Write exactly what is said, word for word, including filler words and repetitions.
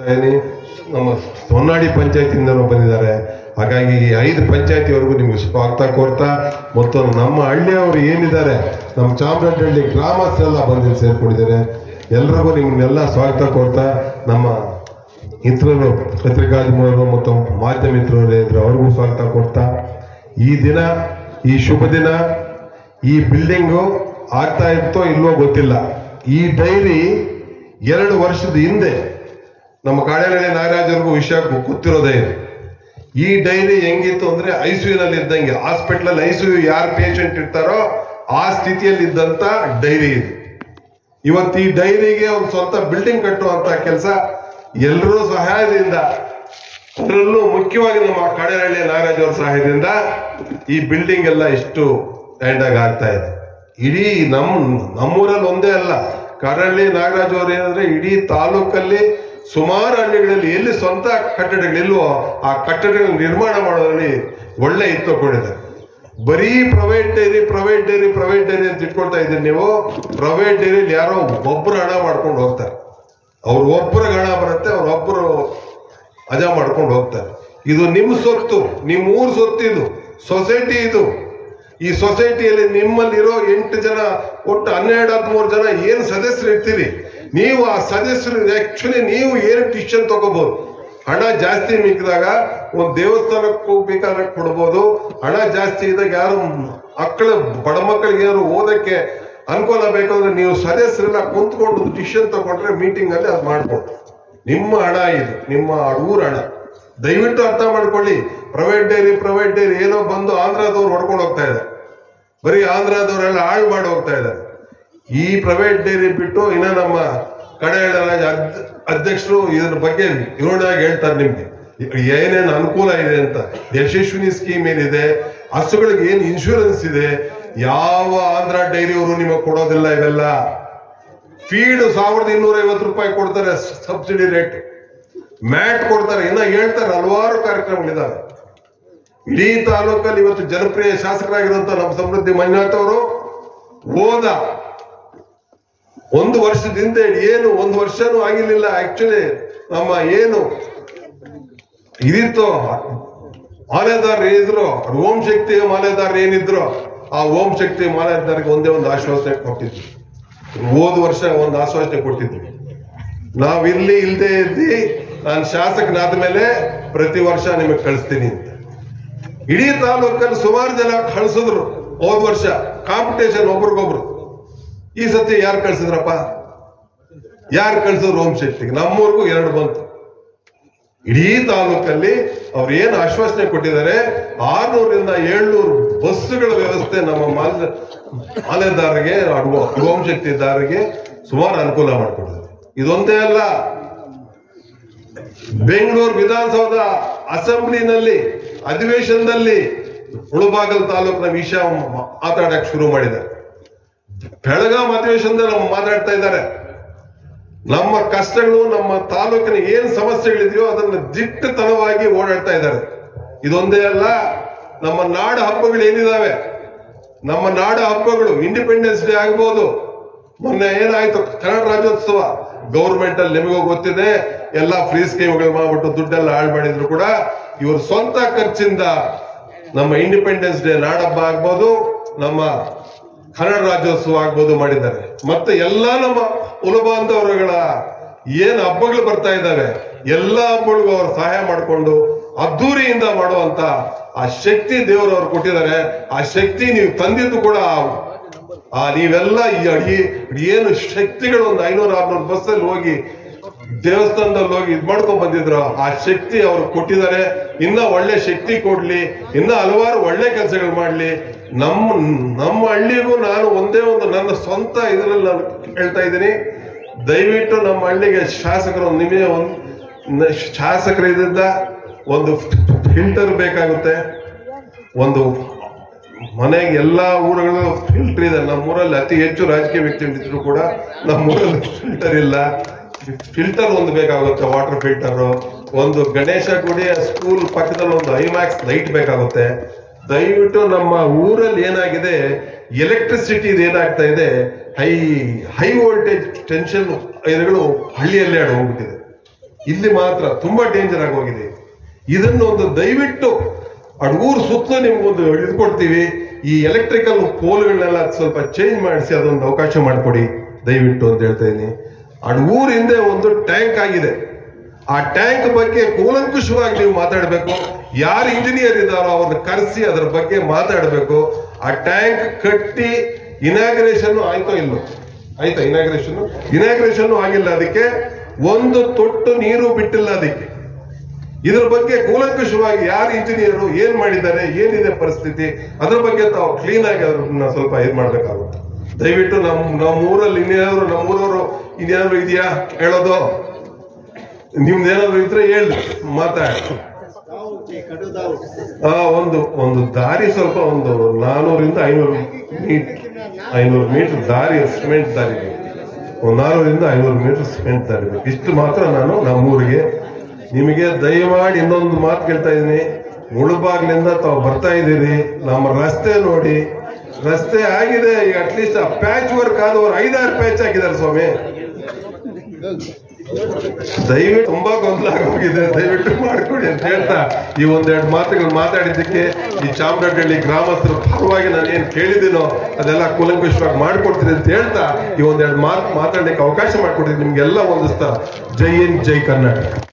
ನಮ್ಮ ಹೊನ್ನಾಳಿ ಪಂಚಾಯತಿಯಿಂದ ಬಂದಿದ್ದಾರೆ. ಹಾಗಾಗಿ ಈ ಐದು ಪಂಚಾಯತಿವರೆಗೂ ನಿಮ್ಗೆ ಸ್ವಾಗತ ಕೋರ್ತಾ ಮತ್ತು ನಮ್ಮ ಹಳ್ಳಿಯವರು ಏನಿದ್ದಾರೆ ನಮ್ಮ ಚಾಮರಾಜಹಳ್ಳಿ ಗ್ರಾಮಸ್ಥರೆಲ್ಲ ಬಂದು ಸೇರ್ಕೊಂಡಿದ್ದಾರೆ. ಎಲ್ರಿಗೂ ನಿಮ್ಗೆಲ್ಲ ಸ್ವಾಗತ ಕೋರ್ತಾ ನಮ್ಮ ಮಿತ್ರರು ಪತ್ರಿಕಾಧಿಮರು ಮತ್ತು ಮಾಧ್ಯಮ ಮಿತ್ರರು ಇದ್ರು ಅವ್ರಿಗೂ ಸ್ವಾಗತ ಕೊಡ್ತಾ ಈ ದಿನ ಈ ಶುಭ ದಿನ ಈ ಬಿಲ್ಡಿಂಗು ಆಗ್ತಾ ಇತ್ತೋ ಇಲ್ವೋ ಗೊತ್ತಿಲ್ಲ. ಈ ಡೈರಿ ಎರಡು ವರ್ಷದ ಹಿಂದೆ ನಮ್ಮ ಕಾಡೇನಹಳ್ಳಿ ನಾಗರಾಜರಿಗೂ ವಿಷಯ ಗೊತ್ತಿರೋದೇ ಇದೆ. ಈ ಡೈರಿ ಹೆಂಗಿತ್ತು ಅಂದ್ರೆ ಐಸಿಯುನಲ್ಲಿ ಇದ್ದಂಗೆ, ಹಾಸ್ಪಿಟಲ್ ಐಸಿಯು ಯಾರು ಪೇಷಂಟ್ ಇರ್ತಾರೋ ಆ ಸ್ಥಿತಿಯಲ್ಲಿ ಇದ್ದಂತ ಡೈರಿ ಇದು. ಇವತ್ತು ಈ ಡೈರಿಗೆ ಒಂದು ಸ್ವಂತ ಬಿಲ್ಡಿಂಗ್ ಕಟ್ಟುವಂತ ಕೆಲಸ ಎಲ್ಲರೂ ಸಹಾಯದಿಂದ, ಅದರಲ್ಲೂ ಮುಖ್ಯವಾಗಿ ನಮ್ಮ ಕಾಡೇನಹಳ್ಳಿ ನಾಗರಾಜ್ ಅವರ ಸಹಾಯದಿಂದ ಈ ಬಿಲ್ಡಿಂಗ್ ಎಲ್ಲ ಇಷ್ಟು ಸ್ಟ್ಯಾಂಡ್ ಆಗಿ ಆಗ್ತಾ ಇದೆ. ಇಡೀ ನಮ್ ನಮ್ಮೂರಲ್ಲಿ ಒಂದೇ ಅಲ್ಲ, ಕಾಡೇನಹಳ್ಳಿ ನಾಗರಾಜ್ ಅವರು ಏನಂದ್ರೆ ಇಡೀ ತಾಲೂಕಲ್ಲಿ ಸುಮಾರು ಹಳ್ಳಿಗಳಲ್ಲಿ ಎಲ್ಲಿ ಸ್ವಂತ ಕಟ್ಟಡಗಳಿಲ್ವೋ ಆ ಕಟ್ಟಡಗಳ ನಿರ್ಮಾಣ ಮಾಡೋದ್ರಲ್ಲಿ ಒಳ್ಳೆ ಇತ್ತು ತಗೊಂಡಿದ್ದಾರೆ. ಬರೀ private dairy private dairy private dairy ಅಂತ ಇಟ್ಕೊಳ್ತಾ ಇದ್ದೀರಿ ನೀವು. ಪ್ರೈವೇಟ್ ಡೈರಿಲಿ ಯಾರೋ ಒಬ್ಬರು ಹಣ ಮಾಡ್ಕೊಂಡು ಹೋಗ್ತಾರೆ, ಅವ್ರ ಒಬ್ಬರಿಗೆ ಹಣ ಬರುತ್ತೆ, ಅವ್ರ ಒಬ್ಬರು ಅಜಾ ಮಾಡ್ಕೊಂಡು ಹೋಗ್ತಾರೆ. ಇದು ನಿಮ್ಮ ಸೊತ್ತು, ನಿಮ್ಮ ಊರ್ ಸೊತ್ತು, ಇದು ಸೊಸೈಟಿ. ಇದು ಈ ಸೊಸೈಟಿಯಲ್ಲಿ ನಿಮ್ಮಲ್ಲಿರೋ ಎಂಟು ಜನ ಒಟ್ಟು ಹನ್ನೆರಡು ಹದಿಮೂರು ಜನ ಏನು ಸದಸ್ಯರು ಇರ್ತೀರಿ, ನೀವು ಆ ಸದಸ್ಯರು ಆಕ್ಚುಲಿ ನೀವು ಏನು ಡಿಸಿಷನ್ ತಗೋಬಹುದು. ಹಣ ಜಾಸ್ತಿ ಮಿಕ್ಕಿದಾಗ ಒಂದು ದೇವಸ್ಥಾನಕ್ಕೆ ಹೋಗ್ಬೇಕಾದ್ರೆ ಕೊಡ್ಬೋದು. ಹಣ ಜಾಸ್ತಿ ಇದ್ದಾಗ ಯಾರು ಮಕ್ಕಳು ಬಡ ಮಕ್ಕಳಿಗೆ ಯಾರು ಓದಕ್ಕೆ ಅನುಕೂಲ ಬೇಕಾದ್ರೆ ನೀವು ಸದಸ್ಯರೆಲ್ಲ ಕುಂತ್ಕೊಂಡು ಡಿಸಿಷನ್ ತಗೊಂಡ್ರೆ ಮೀಟಿಂಗ್ ಅಲ್ಲಿ ಅದು ಮಾಡ್ಬೋದು. ನಿಮ್ಮ ಹಣ ಇದು, ನಿಮ್ಮ ಊರ ಹಣ. ದಯವಿಟ್ಟು ಅರ್ಥ ಮಾಡ್ಕೊಳ್ಳಿ. ಪ್ರೈವೇಟ್ ಡೈರಿ ಪ್ರೈವೇಟ್ ಡೈರಿ ಏನೋ ಬಂದು ಆಂಧ್ರದವ್ರು ಹೊಡ್ಕೊಂಡು ಹೋಗ್ತಾ ಇದ್ದಾರೆ, ಬರೀ ಆಂಧ್ರದವರೆಲ್ಲ ಹಾಳು ಮಾಡಿ ಹೋಗ್ತಾ ಇದ್ದಾರೆ. ಈ ಪ್ರೈವೇಟ್ ಡೈರಿ ಬಿಟ್ಟು ಇನ್ನ ನಮ್ಮ ಕಾಡೇನಹಳ್ಳಿ ಅಧ್ಯಕ್ಷರು ಇದ್ರ ಬಗ್ಗೆ ವಿವರಣೆಯಾಗಿ ಹೇಳ್ತಾರೆ ನಿಮ್ಗೆ ಏನೇನು ಅನುಕೂಲ ಇದೆ ಅಂತ. ಯಶಸ್ವಿನಿ ಸ್ಕೀಮ್ ಏನಿದೆ, ಹಸುಗಳಿಗೆ ಏನ್ ಇನ್ಶೂರೆನ್ಸ್ ಇದೆ, ಯಾವ ಆಂಧ್ರ ಡೈರಿಯವರು ನಿಮಗೆ ಕೊಡೋದಿಲ್ಲ ಇವೆಲ್ಲ. ಫೀಡ್ ಸಾವಿರದ ಇನ್ನೂರ ಐವತ್ತು ರೂಪಾಯಿ ಕೊಡ್ತಾರೆ ಸಬ್ಸಿಡಿ ರೇಟ್, ಮ್ಯಾಟ್ ಕೊಡ್ತಾರೆ, ಇನ್ನ ಹೇಳ್ತಾರೆ, ಹಲವಾರು ಕಾರ್ಯಕ್ರಮಗಳಿದ್ದಾವೆ. ಇಡೀ ತಾಲೂಕಲ್ಲಿ ಇವತ್ತು ಜನಪ್ರಿಯ ಶಾಸಕರಾಗಿರುವಂತ ನಮ್ಮ ಸಮೃದ್ಧಿ ಮಂಜುನಾಥ್ ಅವರು ಹೋದ ಒಂದು ವರ್ಷದಿಂದ ಏನು ಒಂದು ವರ್ಷನೂ ಆಗಿರ್ಲಿಲ್ಲ. ಆಕ್ಚುಲಿ ನಮ್ಮ ಏನು ಇದಿತ್ತು ಮಾಲೆದಾರ ಇದ್ರು, ಓಂ ಶಕ್ತಿ ಮಾಲೆದಾರ ಏನಿದ್ರು ಆ ಓಂ ಶಕ್ತಿ ಮಾಲೆದಾರಿಗೆ ಒಂದೇ ಒಂದು ಆಶ್ವಾಸನೆ ಕೊಟ್ಟಿದ್ವಿ. ಹೋದ ವರ್ಷ ಒಂದು ಆಶ್ವಾಸನೆ ಕೊಟ್ಟಿದ್ವಿ, ನಾವಿಲ್ಲಿ ಇಲ್ದೇ ಇದ್ದಿ ನಾನು ಶಾಸಕನಾದ ಮೇಲೆ ಪ್ರತಿ ವರ್ಷ ನಿಮಗೆ ಕಳಿಸ್ತೀನಿ ಅಂತ. ಇಡೀ ತಾಲೂಕಲ್ಲಿ ಸುಮಾರು ಜನ ಕಳಿಸಿದ್ರು ಹೋದ ವರ್ಷ, ಕಾಂಪಿಟೇಷನ್ ಒಬ್ರಿಗೊಬ್ರು. ಈ ಸತಿ ಯಾರು ಕಳ್ಸಿದ್ರಪ್ಪ, ಯಾರು ಕಳ್ಸಿದ್ರು ಓಂ ಶಕ್ತಿಗೆ? ನಮ್ಮೂರ್ಗೂ ಎರಡು ಬಂತು. ಇಡೀ ತಾಲೂಕಲ್ಲಿ ಅವ್ರು ಏನು ಆಶ್ವಾಸನೆ ಕೊಟ್ಟಿದ್ದಾರೆ, ಆರ್ನೂರಿಂದ ಏಳ್ನೂರು ಬಸ್ಸುಗಳ ವ್ಯವಸ್ಥೆ ನಮ್ಮ ಮಾಲೆ ಮಾಲೆದಾರರಿಗೆ ಓಂ ಶಕ್ತಿದಾರರಿಗೆ ಸುಮಾರು ಅನುಕೂಲ ಮಾಡಿಕೊಟ್ಟಿದ್ದಾರೆ. ಇದೊಂದೇ ಅಲ್ಲ, ಬೆಂಗಳೂರು ವಿಧಾನಸೌಧ ಅಸೆಂಬ್ಲಿನಲ್ಲಿ ಅಧಿವೇಶನದಲ್ಲಿ ಮುಳಬಾಗಲ್ ತಾಲೂಕಿನ ವಿಷಯ ಮಾತಾಡಕ್ ಶುರು ಮಾಡಿದ್ದಾರೆ. ಬೆಳಗಾಂ ಅಧಿವೇಶನದಲ್ಲಿ ನಮ್ಮ ಮಾತಾಡ್ತಾ ಇದ್ದಾರೆ. ನಮ್ಮ ಕಷ್ಟಗಳು, ನಮ್ಮ ತಾಲೂಕಿನ ಏನ್ ಸಮಸ್ಯೆಗಳಿದೆಯೋ ಅದನ್ನ ದಿಟ್ಟತನವಾಗಿ ಓಡಾಡ್ತಾ ಇದ್ದಾರೆ. ಇದೊಂದೇ ಅಲ್ಲ, ನಮ್ಮ ನಾಡ ಹಬ್ಬಗಳು ಏನಿದಾವೆ, ನಮ್ಮ ನಾಡ ಹಬ್ಬಗಳು ಇಂಡಿಪೆಂಡೆನ್ಸ್ ಡೇ ಆಗ್ಬೋದು, ಮೊನ್ನೆ ಏನಾಯ್ತು ಕನ್ನಡ ರಾಜ್ಯೋತ್ಸವ, ಗೌರ್ಮೆಂಟ್ ಅಲ್ಲಿ ನಿಮಗೂ ಗೊತ್ತಿದೆ ಎಲ್ಲ ಫ್ರೀ ಸ್ಕೀಮ್ಗಳು ಮಾಡ್ಬಿಟ್ಟು ದುಡ್ಡೆಲ್ಲ ಹಾಳು ಮಾಡಿದ್ರು ಕೂಡ ಇವರು ಸ್ವಂತ ಖರ್ಚಿಂದ ನಮ್ಮ ಇಂಡಿಪೆಂಡೆನ್ಸ್ ಡೇ ನಾಡಹಬ್ಬ ಆಗ್ಬೋದು, ನಮ್ಮ ಕನ್ನಡ ರಾಜ್ಯೋತ್ಸವ ಆಗ್ಬೋದು ಮಾಡಿದ್ದಾರೆ. ಮತ್ತೆ ಎಲ್ಲಾ ನಮ್ಮ ಕುಲಬಾಂಧವರುಗಳ ಏನ್ ಹಬ್ಬಗಳು ಬರ್ತಾ ಇದ್ದಾವೆ ಎಲ್ಲಾ ಹಬ್ಬಗಳಿಗೂ ಅವರು ಸಹಾಯ ಮಾಡಿಕೊಂಡು ಅದ್ದೂರಿಯಿಂದ ಮಾಡುವಂತ ಆ ಶಕ್ತಿ ದೇವರವ್ರು ಕೊಟ್ಟಿದ್ದಾರೆ. ಆ ಶಕ್ತಿ ನೀವು ತಂದಿದ್ದು ಕೂಡ ಆ ನೀವೆಲ್ಲ ಈ ಏನು ಶಕ್ತಿಗಳು ಒಂದು ಐನೂರ ಆರ್ನೂರು ಬಸ್ಸಲ್ಲಿ ಹೋಗಿ ದೇವಸ್ಥಾನದಲ್ಲಿ ಹೋಗಿ ಇದ್ ಮಾಡ್ಕೊಂಡ್ ಬಂದಿದ್ರು, ಆ ಶಕ್ತಿ ಅವ್ರು ಕೊಟ್ಟಿದ್ದಾರೆ. ಇನ್ನ ಒಳ್ಳೆ ಶಕ್ತಿ ಕೊಡ್ಲಿ, ಇನ್ನ ಹಲವಾರು ಒಳ್ಳೆ ಕೆಲಸಗಳು ಮಾಡ್ಲಿ. ನಮ್ಮ ನಮ್ಮ ಹಳ್ಳಿಗೂ ನಾನು ಒಂದೇ ಒಂದು ನನ್ನ ಸ್ವಂತ ಇದರಲ್ಲಿ ನಾನು ಹೇಳ್ತಾ ಇದ್ದೀನಿ, ದಯವಿಟ್ಟು ನಮ್ಮ ಹಳ್ಳಿಗೆ ಶಾಸಕರು ನಿಮಗೆ ಒಂದು ಶಾಸಕರಿದ್ದ ಒಂದು ಫಿಲ್ಟರ್ ಬೇಕಾಗುತ್ತೆ. ಒಂದು ಮನೆಗೆ ಎಲ್ಲಾ ಊರುಗಳಲ್ಲೂ ಫಿಲ್ಟರ್ ಇದೆ. ನಮ್ಮೂರಲ್ಲಿ ಅತಿ ಹೆಚ್ಚು ರಾಜಕೀಯ ವ್ಯಕ್ತಿಗಳಿದ್ರು ಕೂಡ ನಮ್ಮೂರಲ್ಲಿ ಫಿಲ್ಟರ್ ಇಲ್ಲ. ಫಿಲ್ಟರ್ ಒಂದು ಬೇಕಾಗುತ್ತೆ, ವಾಟರ್ ಫಿಲ್ಟರ್. ಒಂದು ಗಣೇಶ ಗುಡಿಯ ಸ್ಕೂಲ್ ಪಕ್ಕದಲ್ಲಿ ಒಂದು ಐಮ್ಯಾಕ್ಸ್ ಲೈಟ್ ಬೇಕಾಗುತ್ತೆ. ದಯವಿಟ್ಟು ನಮ್ಮ ಊರಲ್ಲಿ ಏನಾಗಿದೆ, ಎಲೆಕ್ಟ್ರಿಸಿಟಿ ಏನಾಗ್ತಾ ಇದೆ, ಹೈ ಹೈ ವೋಲ್ಟೇಜ್ ಟೆನ್ಷನ್ ಇದಗಳು ಹಳ್ಳಿಯಲ್ಲೇ ಹೋಗ್ಬಿಟ್ಟಿದೆ. ಇಲ್ಲಿ ಮಾತ್ರ ತುಂಬಾ ಡೇಂಜರ್ ಆಗಿ ಹೋಗಿದೆ. ಇದನ್ನು ಒಂದು ದಯವಿಟ್ಟು ಅಡಗೂರು ಸುತ್ತಲೂ ನಿಮ್ಗೊಂದು ಇದು ಕೊಡ್ತೀವಿ. ಈ ಎಲೆಕ್ಟ್ರಿಕಲ್ ಪೋಲ್ಗಳನ್ನೆಲ್ಲ ಸ್ವಲ್ಪ ಚೇಂಜ್ ಮಾಡಿಸಿ ಅದೊಂದು ಅವಕಾಶ ಮಾಡಿಕೊಡಿ ದಯವಿಟ್ಟು ಅಂತ ಹೇಳ್ತಾ ಇದ್ದೀನಿ. ಅಡಗೂರು ಹಿಂದೆ ಒಂದು ಟ್ಯಾಂಕ್ ಆಗಿದೆ. ಆ ಟ್ಯಾಂಕ್ ಬಗ್ಗೆ ಕೂಲಂಕುಷವಾಗಿ ನೀವು ಮಾತಾಡಬೇಕು. ಯಾರು ಇಂಜಿನಿಯರ್ ಇದ್ದಾರೋ ಅವ್ರನ್ನ ಕರೆಸಿ ಅದರ ಬಗ್ಗೆ ಮಾತಾಡಬೇಕು. ಆ ಟ್ಯಾಂಕ್ ಕಟ್ಟಿ ಇನಾಗ್ರೇಷನ್ ಆಯ್ತೋ ಇಲ್ಲೋ? ಆಯ್ತಾ ಇನಾಗ್ರೇಷನ್? ಇನಾಗ್ರೇಷನ್ ಆಗಿಲ್ಲ. ಅದಕ್ಕೆ ಒಂದು ತೊಟ್ಟು ನೀರು ಬಿಟ್ಟಿಲ್ಲ ಅದಕ್ಕೆ. ಇದ್ರ ಬಗ್ಗೆ ಕೂಲಂಕುಷವಾಗಿ ಯಾರು ಇಂಜಿನಿಯರು ಏನ್ ಮಾಡಿದ್ದಾರೆ, ಏನಿದೆ ಪರಿಸ್ಥಿತಿ, ಅದ್ರ ಬಗ್ಗೆ ತಾವು ಕ್ಲೀನ್ ಆಗಿ ಅದನ್ನ ಸ್ವಲ್ಪ ಇದು ಮಾಡ್ಬೇಕಾಗುತ್ತೆ. ದಯವಿಟ್ಟು ನಮ್ ನಮ್ಮ ಊರಲ್ಲಿ ಇನ್ನೇನಾದ್ರು ನಮ್ಮೂರವರು ಇನ್ಯಾದ್ರು ಇದೆಯಾ ಹೇಳೋದು? ನಿಮ್ದೇನಾದ್ರು ಇದ್ರೆ ಹೇಳಿ ಮಾತಾಡಿ. ಆ ಒಂದು ಒಂದು ದಾರಿ ಸ್ವಲ್ಪ ಒಂದು ನಾನೂರಿಂದ ಐನೂರು ಮೀಟರ್ ಐನೂರು ಮೀಟರ್ ದಾರಿ ಸಿಮೆಂಟ್ ದಾರಿ ಒಂದು ನಾನೂರಿಂದ ಐನೂರು ಮೀಟರ್ ಸಿಮೆಂಟ್ ದಾರಿ ಬೇಕು. ಇಷ್ಟು ಮಾತ್ರ ನಾನು ನಮ್ಮೂರಿಗೆ ನಿಮಗೆ ದಯಮಾಡಿ ಇನ್ನೊಂದು ಮಾತು ಕೇಳ್ತಾ ಇದ್ದೀನಿ. ಮುಳುಬಾಗ್ಲಿಂದ ತಾವು ಬರ್ತಾ ಇದ್ದೀರಿ, ನಮ್ಮ ರಸ್ತೆ ನೋಡಿ. ರಸ್ತೆ ಆಗಿದೆ ಈಗ, ಅಟ್ಲೀಸ್ಟ್ ಆ ಪ್ಯಾಚ್ ವರ್ಕ್ ಆದವರು ಐದಾರು ಪ್ಯಾಚ್ ಹಾಕಿದ್ದಾರೆ ಸ್ವಾಮಿ. ದಯವಿಟ್ಟು ತುಂಬಾ ಗೊಂದಲ ಆಗೋಗಿದೆ, ದಯವಿಟ್ಟು ಮಾಡ್ಕೊಡಿ ಅಂತ ಹೇಳ್ತಾ ಈ ಒಂದೆರಡು ಮಾತುಗಳು ಮಾತಾಡಿದ್ದಕ್ಕೆ ಈ ಚಾಮರಾಜಹಳ್ಳಿ ಗ್ರಾಮಸ್ಥರ ಪರವಾಗಿ ನಾನು ಏನ್ ಕೇಳಿದ್ದೀನೋ ಅದೆಲ್ಲ ಕೂಲಂಕುಷವಾಗಿ ಮಾಡ್ಕೊಡ್ತೀನಿ ಅಂತ ಹೇಳ್ತಾ ಈ ಒಂದೆರಡು ಮಾತು ಮಾತಾಡ್ಲಿಕ್ಕೆ ಅವಕಾಶ ಮಾಡ್ಕೊಡ್ತೀನಿ. ನಿಮ್ಗೆಲ್ಲ ಒಂದಿಸ್ತಾ ಜೈ ಹಿಂದ್ ಜೈ ಕರ್ನಾಟಕ.